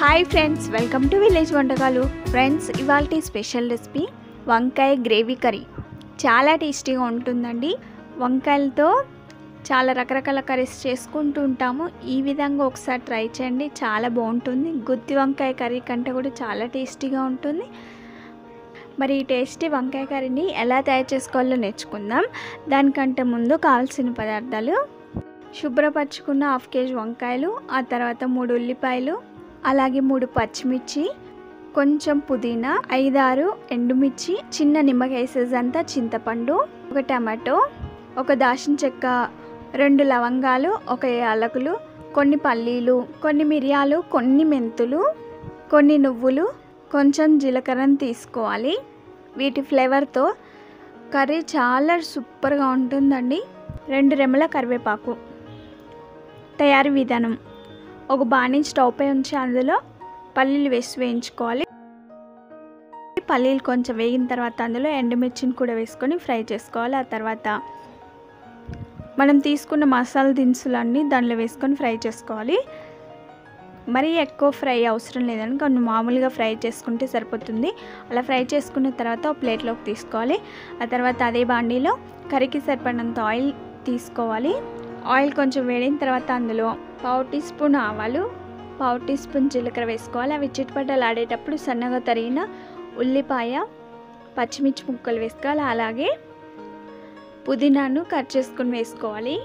Hi friends, welcome to village వంటకాలు. Friends, ఇవాల్టి special recipe వంకాయ గ్రేవీ కర్రీ. చాలా టేస్టీగా ఉంటుందండి. వంకాయలతో చాలా రకరకాల కర్రీస్ చేసుకుంటూ ఉంటాము. ఈ విధంగా ఒకసారి ట్రై చేయండి, చాలా బాగుంటుంది. గుత్తి వంకాయ కర్రీ కంటే కూడా చాలా టేస్టీగా ఉంటుంది. మరి ఈ టేస్టీ వంకాయ కర్రీని ఎలా తయారు చేసుకోవాలో నేర్చుకుందాం. దానికంటే ముందు కావాల్సిన పదార్థాలు: శుభ్రపరచుకున్న 1/2 కేజీ వంకాయలు, ఆ తర్వాత 3 ఉల్లిపాయలు, అలాగే 3 పచ్చిమిర్చి, కొంచెం పుదీనా, 5-6 ఎండుమిర్చి, చిన్న నిమ్మకాయ సైజ్ అంతా చింతపండు, 1 టమాటో, 1 దాల్చిన చెక్క, 2 లవంగాలు, 1 యాలకులు, కొన్ని పల్లీలు, కొన్ని మిరియాలు, కొన్ని మెంతులు, కొన్ని నువ్వులు, కొంచెం జీలకర్రను తీసుకోవాలి. వీటి ఫ్లేవర్తో కర్రీ చాలా సూపర్గా ఉంటుందండి. 2 రెమ్మల కరివేపాకు. తయారీ విధానం: ఒక బాణీ స్టవ్ పై ఉంచి అందులో పల్లీలు వేయించుకోవాలి. పల్లీలు కొంచెం వేగిన తర్వాత అందులో ఎండుమిర్చిని కూడా వేసుకొని ఫ్రై చేసుకోవాలి. ఆ తర్వాత మనం తీసుకున్న మసాలా దినుసులన్నీ దానిలో వేసుకొని ఫ్రై చేసుకోవాలి. మరీ ఎక్కువ ఫ్రై అవసరం లేదని కొన్ని మామూలుగా ఫ్రై చేసుకుంటే సరిపోతుంది. అలా ఫ్రై చేసుకున్న తర్వాత ఒక ప్లేట్లోకి తీసుకోవాలి. ఆ తర్వాత అదే బాండీలో కర్రీకి సరిపడినంత ఆయిల్ తీసుకోవాలి. ఆయిల్ కొంచెం వేడిన తర్వాత అందులో 1/2 టీ స్పూన్ ఆవాలు, 1/2 టీ స్పూన్ జీలకర్ర వేసుకోవాలి. అవి చిటపటలు ఆడేటప్పుడు సన్నగా తరిగిన ఉల్లిపాయ, పచ్చిమిర్చి ముక్కలు వేసుకోవాలి. అలాగే పుదీనాను కట్ చేసుకుని వేసుకోవాలి.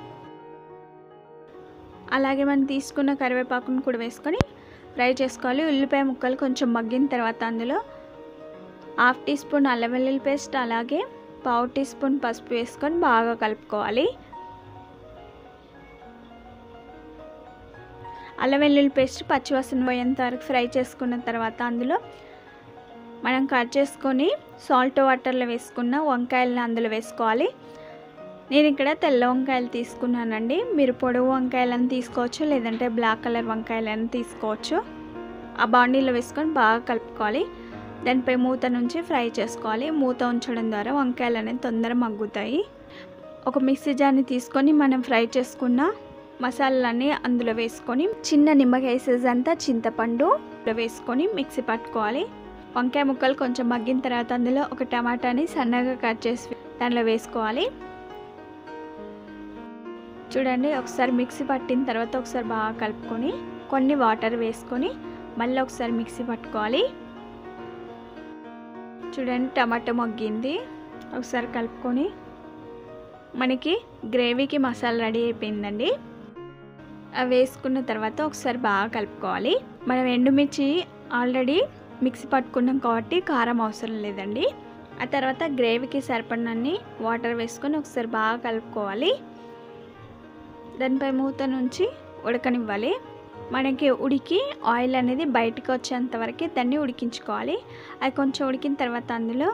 అలాగే మనం తీసుకున్న కరివేపాకును కూడా వేసుకొని ఫ్రై చేసుకోవాలి. ఉల్లిపాయ ముక్కలు కొంచెం మగ్గిన తర్వాత అందులో 1/2 టీ స్పూన్ అల్లం వెల్లుల్లి పేస్ట్, అలాగే 1/2 టీ స్పూన్ పసుపు వేసుకొని బాగా కలుపుకోవాలి. అల్లం వెల్లుల్లి పేస్ట్ పచ్చివాసన పోయేంత వరకు ఫ్రై చేసుకున్న తర్వాత అందులో మనం కట్ చేసుకొని సాల్ట్ వాటర్లో వేసుకున్న వంకాయలను అందులో వేసుకోవాలి. నేను ఇక్కడ తెల్ల వంకాయలు తీసుకున్నానండి. మీరు పొడవు వంకాయలను తీసుకోవచ్చు, లేదంటే బ్లాక్ కలర్ వంకాయలను తీసుకోవచ్చు. ఆ బాండీలో వేసుకొని బాగా కలుపుకోవాలి. దానిపై మూత నుంచి ఫ్రై చేసుకోవాలి. మూత ఉంచడం ద్వారా వంకాయలు అనేవి తొందరగా మగ్గుతాయి. ఒక మిక్సీ జార్ని తీసుకొని మనం ఫ్రై చేసుకున్న మసాలాలన్నీ అందులో వేసుకొని చిన్న నిమ్మకాయ సైజ్ అంతా చింతపండు వేసుకొని మిక్సీ పట్టుకోవాలి. వంకాయ ముక్కలు కొంచెం మగ్గిన తర్వాత అందులో 1 టమాటాని సన్నగా కట్ చేసి దానిలో వేసుకోవాలి. చూడండి, ఒకసారి మిక్సీ పట్టిన తర్వాత ఒకసారి బాగా కలుపుకొని కొన్ని వాటర్ వేసుకొని మళ్ళీ ఒకసారి మిక్సీ పట్టుకోవాలి. చూడండి, టమాటా మగ్గింది. ఒకసారి కలుపుకొని మనకి గ్రేవీకి మసాలా రెడీ అయిపోయిందండి. అవి వేసుకున్న తర్వాత ఒకసారి బాగా కలుపుకోవాలి. మనం ఎండుమిర్చి ఆల్రెడీ మిక్సీ పట్టుకున్నాం కాబట్టి కారం అవసరం లేదండి. ఆ తర్వాత గ్రేవీకి సరిపడినన్ని వాటర్ వేసుకొని ఒకసారి బాగా కలుపుకోవాలి. దానిపై మూత నుంచి ఉడకనివ్వాలి. మనకి ఉడికి ఆయిల్ అనేది బయటకు వచ్చేంత వరకు దాన్ని ఉడికించుకోవాలి. అది కొంచెం ఉడికిన తర్వాత అందులో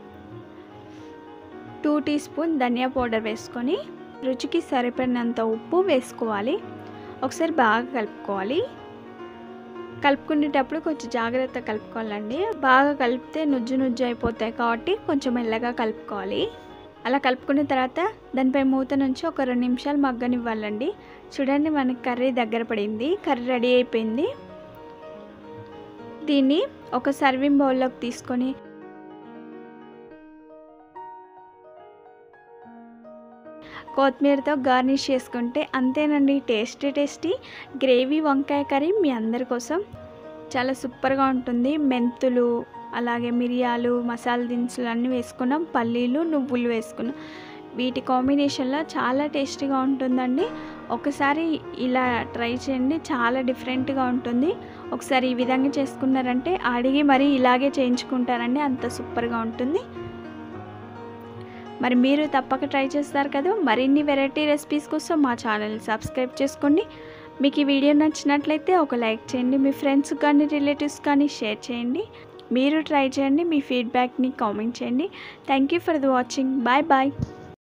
2 టీ స్పూన్ ధనియా పౌడర్ వేసుకొని రుచికి సరిపడినంత ఉప్పు వేసుకోవాలి. ఒకసారి బాగా కలుపుకోవాలి. కలుపుకునేటప్పుడు కొంచెం జాగ్రత్త కలుపుకోవాలండి. బాగా కలిపితే నుజ్జు నుజ్జు అయిపోతాయి కాబట్టి కొంచెం మెల్లగా కలుపుకోవాలి. అలా కలుపుకున్న తర్వాత దానిపై మూత నుంచి ఒక 2 నిమిషాలు మగ్గనివ్వాలండి. చూడండి, మనకి కర్రీ దగ్గర పడింది. కర్రీ రెడీ అయిపోయింది. దీన్ని ఒక సర్వింగ్ బౌల్లోకి తీసుకొని కొత్తిమీరతో గార్నిష్ చేసుకుంటే అంతేనండి. టేస్టీ గ్రేవీ వంకాయ కర్రీ మీ అందరి కోసం చాలా సూపర్గా ఉంటుంది. మెంతులు, అలాగే మిరియాలు, మసాలా దినుసులు అన్నీ వేసుకున్నాం. పల్లీలు, నువ్వులు వేసుకున్నాం. వీటి కాంబినేషన్లో చాలా టేస్టీగా ఉంటుందండి. ఒకసారి ఇలా ట్రై చేయండి, చాలా డిఫరెంట్గా ఉంటుంది. ఒకసారి ఈ విధంగా చేసుకున్నారంటే అడిగి మరీ ఇలాగే చేయించుకుంటారండి, అంత సూపర్గా ఉంటుంది. మరి మీరు తప్పక ట్రై చేస్తారు కదా. మరిన్ని వెరైటీ రెసిపీస్ కోసం మా ఛానల్ని సబ్స్క్రైబ్ చేసుకోండి. మీకు ఈ వీడియో నచ్చినట్లయితే ఒక లైక్ చేయండి. మీ ఫ్రెండ్స్ కానీ రిలేటివ్స్ కానీ షేర్ చేయండి. మీరు ట్రై చేయండి. మీ ఫీడ్బ్యాక్ని కామెంట్ చేయండి. Thank you for the watching. Bye bye.